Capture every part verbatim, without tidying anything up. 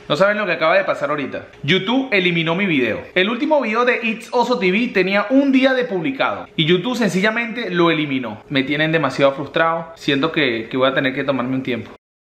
No saben lo que acaba de pasar ahorita. YouTube eliminó mi video. El último video de It's Oso T V tenía un día de publicado y YouTube sencillamente lo eliminó. Me tienen demasiado frustrado. Siento que, que voy a tener que tomarme un tiempo.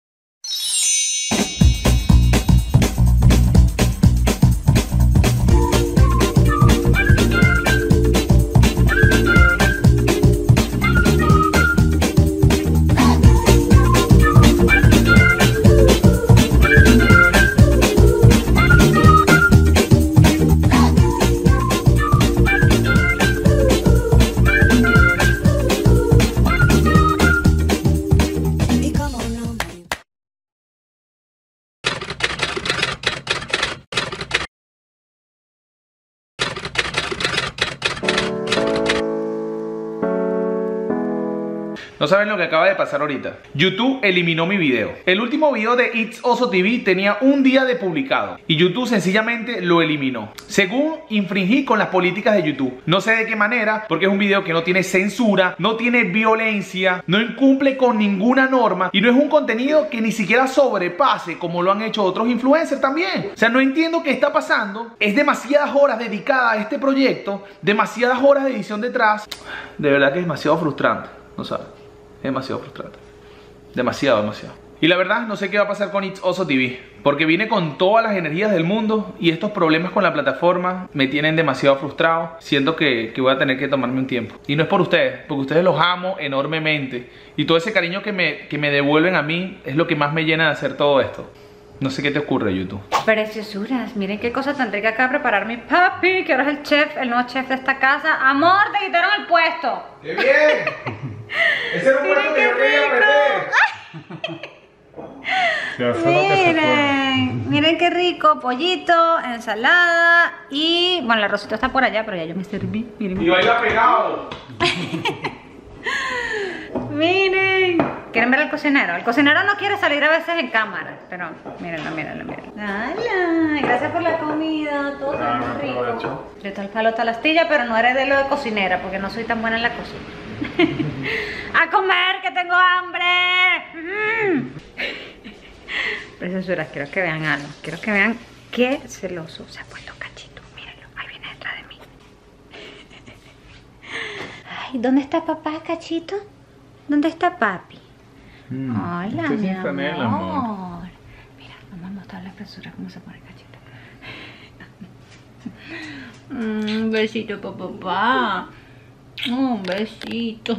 No saben lo que acaba de pasar ahorita. YouTube eliminó mi video. El último video de It's Oso T V tenía un día de publicado y YouTube sencillamente lo eliminó. Según infringí con las políticas de YouTube. No sé de qué manera, porque es un video que no tiene censura, no tiene violencia, no incumple con ninguna norma y no es un contenido que ni siquiera sobrepase como lo han hecho otros influencers también. O sea, no entiendo qué está pasando. Es demasiadas horas dedicadas a este proyecto, demasiadas horas de edición detrás. De verdad que es demasiado frustrante. No saben. Es demasiado frustrante. Demasiado, demasiado. Y la verdad, no sé qué va a pasar con It's Oso T V. Porque vine con todas las energías del mundo y estos problemas con la plataforma me tienen demasiado frustrado. Siento que, que voy a tener que tomarme un tiempo. Y no es por ustedes, porque ustedes los amo enormemente. Y todo ese cariño que me, que me devuelven a mí es lo que más me llena de hacer todo esto. No sé qué te ocurre, YouTube. Preciosuras, miren qué cosa tan rica acaba de preparar mi papi, que ahora es el chef, el nuevo chef de esta casa. Amor, te quitaron el puesto. ¡Qué bien! Ese era un puesto que yo quería perder. Miren, miren qué rico, pollito, ensalada y... bueno, el arrocito está por allá, pero ya yo me serví. Miren. Y baila pegado. Miren, ¿quieren ver al cocinero? El cocinero no quiere salir a veces en cámara, pero mírenlo, mírenlo, mírenlo. ¡Hala! Gracias por la comida, todo se ve rico. Yo estoy al palo hasta la astilla, pero no heredé lo de cocinera, porque no soy tan buena en la cocina. ¡A comer, que tengo hambre! Mm. Preciosuras, quiero que vean algo. Quiero que vean qué celoso se ha puesto Cachito. Mírenlo, ahí viene detrás de mí. Ay, ¿dónde está papá, Cachito? ¿Dónde está papi? Mm, Hola, este mi amor. Él, amor. Mira, vamos a mostrar la presura cómo se pone Cachito. Un besito para papá. Un besito.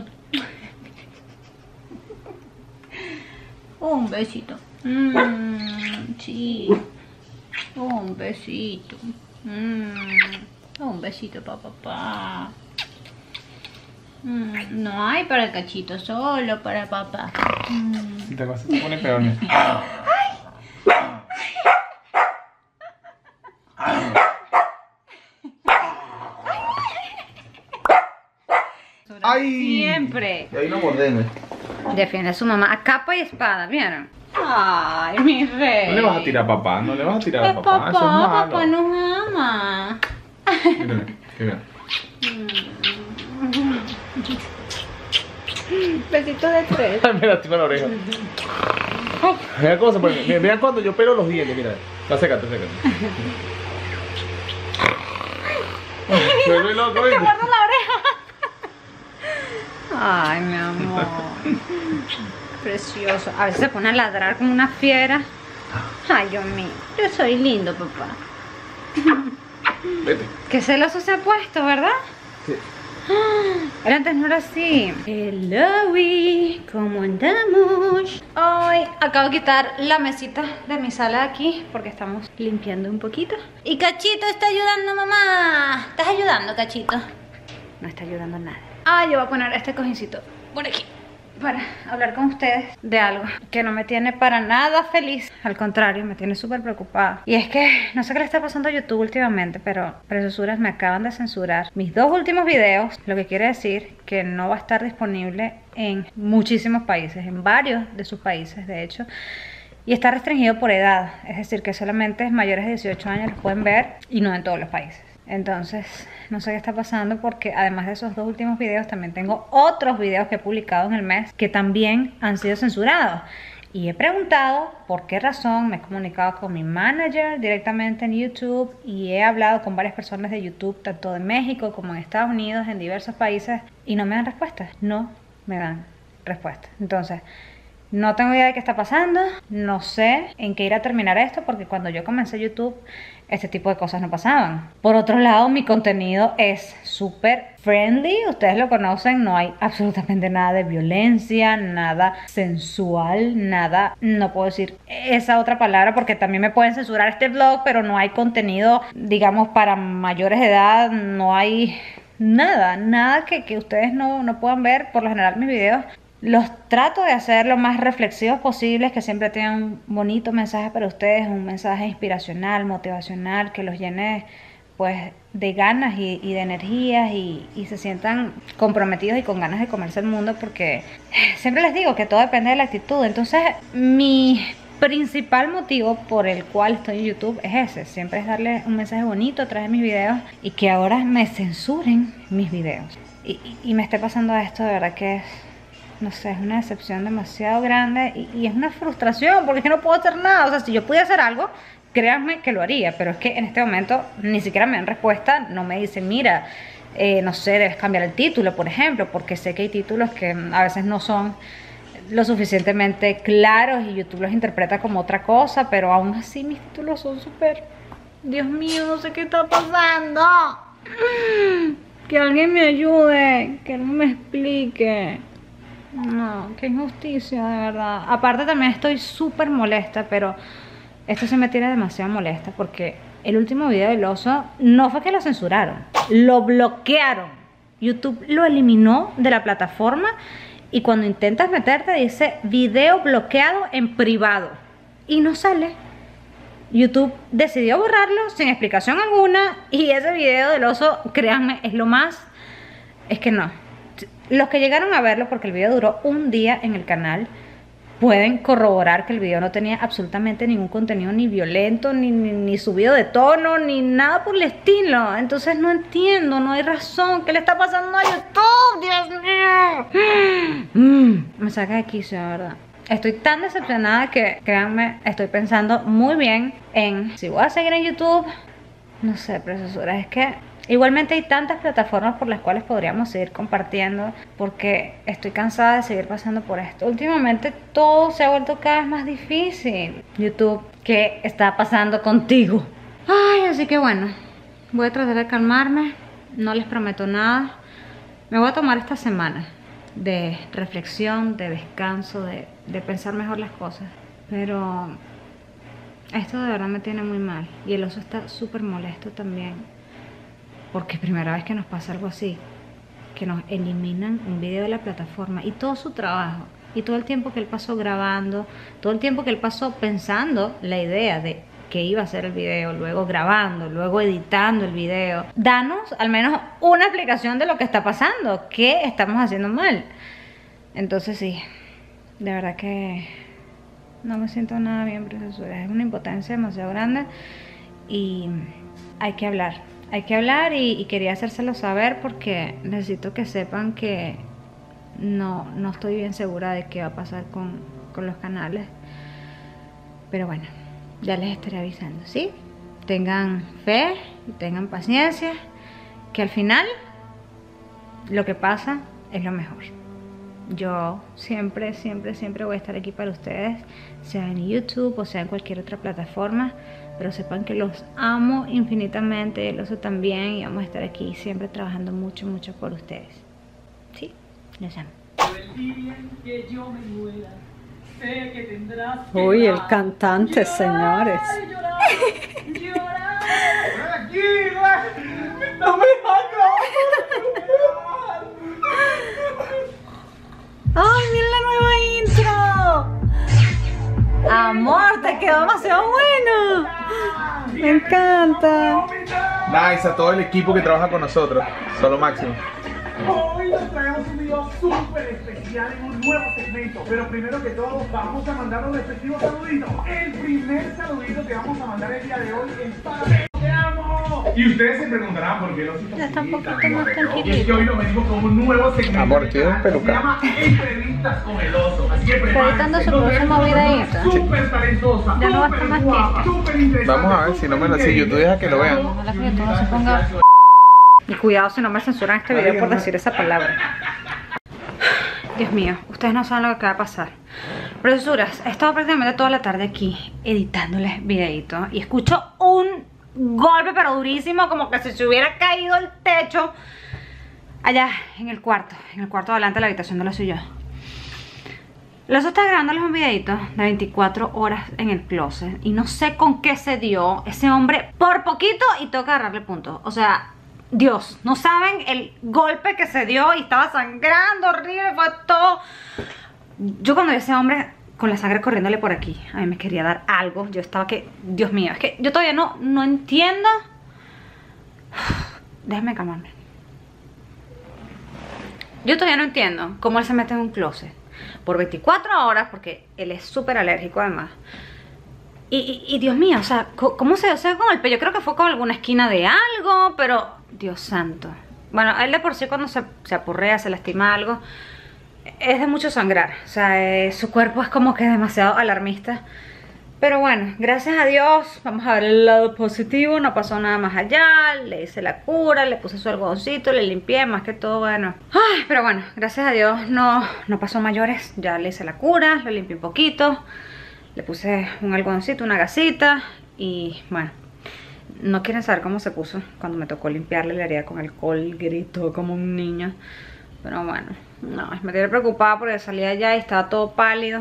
Un besito. Mm, sí. Un besito. Mm, un besito para papá. Mm, no hay para el Cachito, solo para papá. Mm. Te vas a poner peor. ¡Ay! Siempre. Y ahí no mordeme. Defiende a su mamá a capa y espada, ¿vieron? Ay, mi rey. No le vas a tirar a papá, no le vas a tirar a papá. papá, Eso es malo. Papá nos ama. Mírale, que vean. Besito de tres. Ay, me lastima la oreja. Vean cómo se pone. Vean, vean cuando yo pelo los dientes, mira. No, sécate, sécate. Me voy loco, te guardo la oreja. Ay, mi amor. Precioso. A veces se pone a ladrar como una fiera. Ay, Dios mío. Yo soy lindo, papá. Vete. Qué celoso se ha puesto, ¿verdad? Sí. Él antes no era así. Hello, ¿cómo andamos? Hoy acabo de quitar la mesita de mi sala aquí porque estamos limpiando un poquito. Y Cachito está ayudando, mamá. ¿Estás ayudando, Cachito? No está ayudando nada. Ah, yo voy a poner este cojincito por aquí para hablar con ustedes de algo que no me tiene para nada feliz. Al contrario, me tiene súper preocupada. Y es que no sé qué le está pasando a YouTube últimamente, pero Preciosuras me acaban de censurar mis dos últimos videos, lo que quiere decir que no va a estar disponible en muchísimos países, en varios de sus países de hecho. Y está restringido por edad, es decir que solamente mayores de dieciocho años los pueden ver y no en todos los países. Entonces, no sé qué está pasando porque además de esos dos últimos videos también tengo otros videos que he publicado en el mes que también han sido censurados. Y he preguntado por qué razón, me he comunicado con mi manager directamente en YouTube y he hablado con varias personas de YouTube, tanto de México como en Estados Unidos, en diversos países, y no me dan respuestas, no me dan respuestas. Entonces, no tengo idea de qué está pasando, no sé en qué irá a terminar esto, porque cuando yo comencé YouTube, este tipo de cosas no pasaban. Por otro lado, mi contenido es súper friendly, ustedes lo conocen, no hay absolutamente nada de violencia, nada sensual, nada, no puedo decir esa otra palabra porque también me pueden censurar este vlog, pero no hay contenido, digamos, para mayores de edad, no hay nada, nada que, que ustedes no, no puedan ver. Por lo general mis videos los trato de hacer lo más reflexivos posibles, que siempre tengan un bonito mensaje para ustedes, un mensaje inspiracional, motivacional, que los llene pues de ganas y, y de energías y, y se sientan comprometidos y con ganas de comerse el mundo, porque siempre les digo que todo depende de la actitud. Entonces mi principal motivo por el cual estoy en YouTube es ese, siempre es darle un mensaje bonito a través de mis videos y que ahora me censuren mis videos y, y, y me esté pasando esto, de verdad que es, no sé, es una decepción demasiado grande y, y es una frustración porque es que no puedo hacer nada. O sea, si yo pudiera hacer algo, créanme que lo haría, pero es que en este momento ni siquiera me dan respuesta, no me dicen, mira, eh, no sé, debes cambiar el título, por ejemplo, porque sé que hay títulos que a veces no son lo suficientemente claros y YouTube los interpreta como otra cosa, pero aún así mis títulos son súper... Dios mío, no sé qué está pasando. Que alguien me ayude, que alguien me explique. No, qué injusticia, de verdad. Aparte también estoy súper molesta, pero esto se me tiene demasiado molesta porque el último video del oso no fue que lo censuraron, lo bloquearon. YouTube lo eliminó de la plataforma y cuando intentas meterte dice video bloqueado en privado y no sale. YouTube decidió borrarlo sin explicación alguna y ese video del oso, créanme, es lo más... Es que no. Los que llegaron a verlo, porque el video duró un día en el canal, pueden corroborar que el video no tenía absolutamente ningún contenido ni violento, ni, ni, ni subido de tono, ni nada por el estilo. Entonces no entiendo, no hay razón. ¿Qué le está pasando a YouTube? ¡Dios mío! Mm, me saca de quicio, de verdad. Estoy tan decepcionada que, créanme, estoy pensando muy bien en si voy a seguir en YouTube. No sé, preciosura, es que... Igualmente hay tantas plataformas por las cuales podríamos seguir compartiendo, porque estoy cansada de seguir pasando por esto. Últimamente todo se ha vuelto cada vez más difícil. YouTube, ¿qué está pasando contigo? Ay, así que bueno, voy a tratar de calmarme, no les prometo nada. Me voy a tomar esta semana de reflexión, de descanso, de, de pensar mejor las cosas. Pero esto de verdad me tiene muy mal y el oso está súper molesto también. Porque es primera vez que nos pasa algo así, que nos eliminan un video de la plataforma y todo su trabajo, y todo el tiempo que él pasó grabando, todo el tiempo que él pasó pensando la idea de que iba a ser el video, luego grabando, luego editando el video. Danos al menos una explicación de lo que está pasando, qué estamos haciendo mal. Entonces sí, de verdad que no me siento nada bien, preciosura. Es una impotencia demasiado grande y hay que hablar. Hay que hablar y, y quería hacérselo saber porque necesito que sepan que no, no estoy bien segura de qué va a pasar con, con los canales. Pero bueno, ya les estaré avisando, ¿sí? Tengan fe y tengan paciencia, que al final lo que pasa es lo mejor. Yo siempre, siempre, siempre voy a estar aquí para ustedes, sea en YouTube o sea en cualquier otra plataforma. Pero sepan que los amo infinitamente, el oso también, y vamos a estar aquí siempre trabajando mucho, mucho por ustedes. ¿Sí? Los amo. Uy, el cantante, señores. ¡No me hagas! ¡Ay, miren la nueva intro! Amor, te quedó demasiado bueno. Me encanta. Nice, a todo el equipo que trabaja con nosotros. Solo máximo. Hoy nos traemos un video súper especial en un nuevo segmento. Pero primero que todo, vamos a mandar los respectivos saluditos. El primer saludito que vamos a mandar el día de hoy es para... ¡Te amo! Y ustedes se preguntarán por qué los hijos Ya está un poquito más Y es que tranquilito. hoy nos venimos con un nuevo segmento. Amor, del tienes canal que peluca. Se llama Entrevistas con el oso. Así que Está editando su próximo videíto. Súper talentosa, Ya no va a estar súper más guapa, tiempo. súper interesante. Vamos a ver si no me lo si YouTube deja que lo vean. Ojalá que YouTube no se ponga. Y cuidado si no me censuran este video por decir esa palabra. Dios mío, ustedes no saben lo que va a pasar. Profesoras, he estado prácticamente toda la tarde aquí editándoles videitos y escucho un golpe pero durísimo, como que si se hubiera caído el techo allá en el cuarto, en el cuarto de adelante de la habitación de la suya. Los está grabándoles un videito de veinticuatro horas en el closet y no sé con qué se dio ese hombre por poquito y tengo que agarrarle puntos. O sea, Dios, no saben el golpe que se dio y estaba sangrando horrible, fue todo. Yo cuando vi a ese hombre con la sangre corriéndole por aquí, a mí me quería dar algo. Yo estaba que, Dios mío, es que yo todavía no, no entiendo. Déjenme calmarme. Yo todavía no entiendo cómo él se mete en un closet por veinticuatro horas, porque él es súper alérgico además. Y, y, y Dios mío, o sea, ¿cómo se dio ese golpe? Yo creo que fue con alguna esquina de algo, pero Dios santo. Bueno, él de por sí cuando se, se apurrea, se lastima algo, es de mucho sangrar. O sea, eh, su cuerpo es como que demasiado alarmista. Pero bueno, gracias a Dios, vamos a ver el lado positivo, no pasó nada más allá, le hice la cura, le puse su algodoncito, le limpié, más que todo, bueno. Ay, pero bueno, gracias a Dios no, no pasó mayores, ya le hice la cura, lo limpié un poquito, le puse un algodoncito, una gasita y bueno, no quieren saber cómo se puso. Cuando me tocó limpiarle le haría con alcohol, gritó como un niño. Pero bueno, no, me tiene preocupada porque salía allá y estaba todo pálido.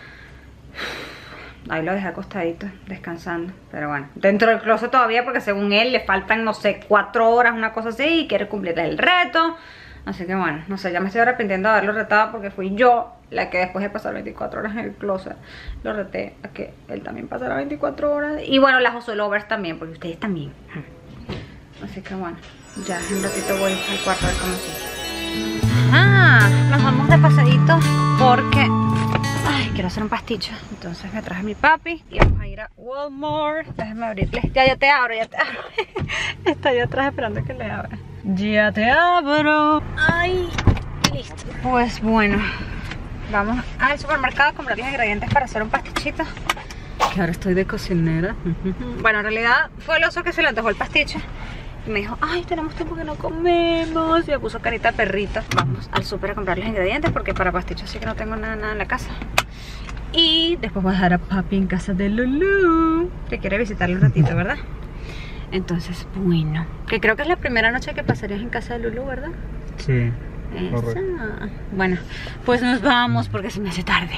Ahí lo dejé acostadito, descansando. Pero bueno, dentro del closet todavía porque según él le faltan, no sé, cuatro horas, una cosa así, y quiere cumplir el reto. Así que bueno, no sé, ya me estoy arrepintiendo de haberlo retado porque fui yo la que después de pasar veinticuatro horas en el closet lo reté a que él también pasara veinticuatro horas. Y bueno, las Oso Lovers también, porque ustedes también. Así que bueno, ya en un ratito voy al cuarto a ver cómo sigue. Ah, nos vamos de pasadito porque ay, quiero hacer un pasticho. Entonces me traje a mi papi y vamos a ir a Walmart. Déjenme abrirle. Ya, ya te abro, ya te abro. Está allá atrás esperando que le abra. Ya te abro. Ay, listo. Pues bueno, vamos al supermercado a comprar los ingredientes para hacer un pastichito. Que ahora estoy de cocinera. Bueno, en realidad fue el oso que se le antojó el pasticho. Y me dijo, ay, tenemos tiempo que no comemos. Y me puso carita perrita. Vamos al súper a comprar los ingredientes porque para pastichos sí que no tengo nada, nada en la casa. Y después voy a dejar a papi en casa de Lulu, que quiere visitarle un ratito, ¿verdad? Entonces, bueno, que creo que es la primera noche que pasarías en casa de Lulu, ¿verdad? Sí. Esa. Bueno, pues nos vamos porque se me hace tarde.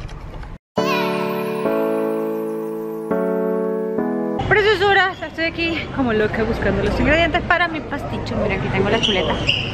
Preciosuras, estoy aquí como loca buscando los ingredientes para mi pasticho. Miren, aquí tengo la chuleta.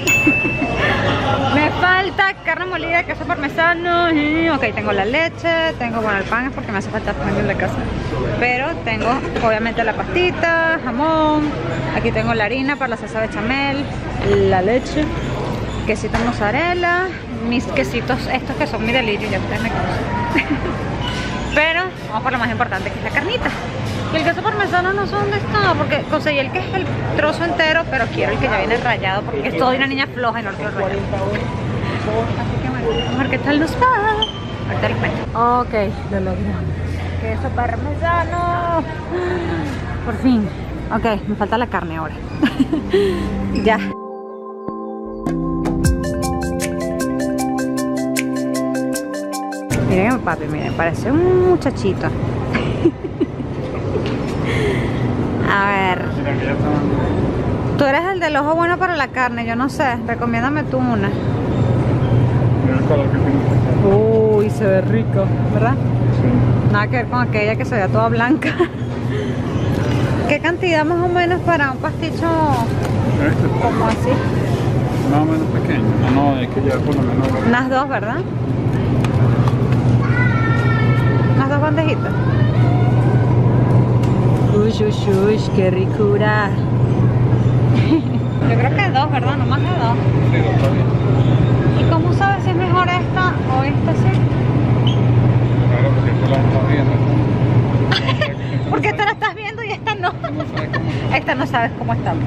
Me falta carne molida, queso parmesano. Ok, tengo la leche, tengo, bueno, el pan es porque me hace falta pan en la casa. Pero tengo obviamente la pastita, jamón. Aquí tengo la harina para la salsa bechamel, la leche, quesito mozzarella, mis quesitos estos que son mi delirio, ya ustedes me conocen. Pero vamos por lo más importante, que es la carnita. Y el queso parmesano no sé dónde está, porque conseguí el que es el trozo entero, pero quiero el que ya viene rallado, porque soy una niña floja y no lo quiero rallado. Así que bueno, vamos a ver qué tal nos va. Ahorita les cuento. Ok, lo logramos. Queso parmesano. Por fin. Ok, me falta la carne ahora. Ya. Miren, papi, miren, parece un muchachito. A ver. Tú eres el del ojo bueno para la carne, yo no sé. Recomiéndame tú una. Uy, se ve rico, ¿verdad? Sí. Nada que ver con aquella que se veía toda blanca. ¿Qué cantidad más o menos para un pasticho Este como así? más o menos pequeño. No, no, hay que llevar por lo menos. Unas dos, ¿verdad? Unas dos bandejitas. Uy, uy, uy, qué ricura. Yo creo que dos, ¿verdad? No más de dos. Sí, está bien. ¿Y cómo sabes si es mejor esta o esta sí? Claro, porque esto lo vamos viendo. Porque esta la estás viendo y esta no. Esta no sabes cómo estamos.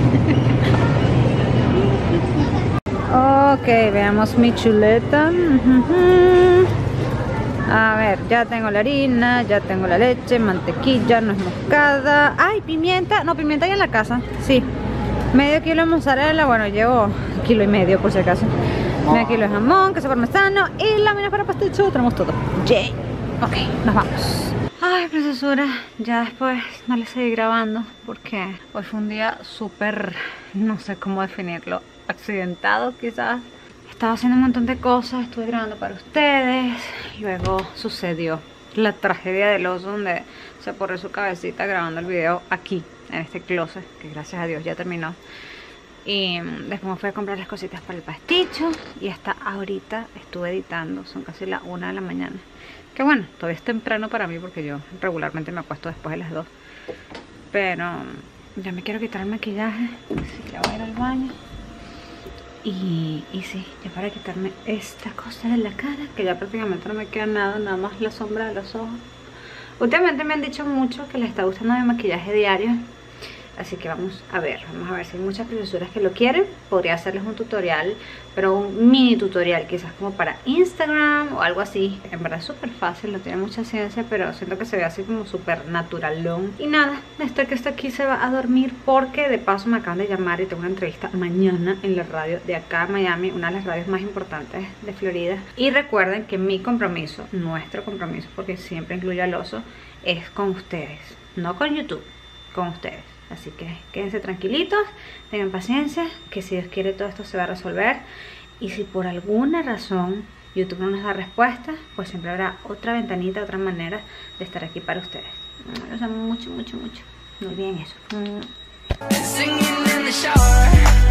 Ok, veamos mi chuleta. A ver, ya tengo la harina, ya tengo la leche, mantequilla, nuez moscada. Ay, pimienta, no, pimienta hay en la casa, sí. Medio kilo de mozzarella, bueno, llevo kilo y medio por si acaso. Medio kilo de jamón, queso parmesano y láminas para pasticho, tenemos todo. Yay. Ok, nos vamos. Ay, preciosura, ya después no les seguí grabando porque hoy fue un día súper, no sé cómo definirlo, accidentado quizás. Estaba haciendo un montón de cosas, estuve grabando para ustedes, luego sucedió la tragedia del oso donde se porró su cabecita grabando el video aquí, en este closet, que gracias a Dios ya terminó. Y después me fui a comprar las cositas para el pasticho y hasta ahorita estuve editando, son casi las una de la mañana. Que bueno, todavía es temprano para mí porque yo regularmente me acuesto después de las dos. Pero ya me quiero quitar el maquillaje, así que voy a ir al baño. Y, y sí, ya para quitarme esta cosa de la cara, que ya prácticamente no me queda nada, nada más la sombra de los ojos. Últimamente me han dicho mucho que les está gustando mi maquillaje diario, así que vamos a ver, vamos a ver si hay muchas preciosuras que lo quieren. Podría hacerles un tutorial, pero un mini tutorial, quizás como para Instagram o algo así. En verdad es súper fácil, no tiene mucha ciencia, pero siento que se ve así como súper naturalón. Y nada, este que está aquí se va a dormir porque de paso me acaban de llamar y tengo una entrevista mañana en la radio de acá en Miami, una de las radios más importantes de Florida. Y recuerden que mi compromiso, nuestro compromiso, porque siempre incluye al oso, es con ustedes, no con YouTube, con ustedes. Así que quédense tranquilitos, tengan paciencia, que si Dios quiere todo esto se va a resolver. Y si por alguna razón YouTube no nos da respuesta, pues siempre habrá otra ventanita, otra manera de estar aquí para ustedes. Los amo mucho, mucho, mucho. No olviden eso.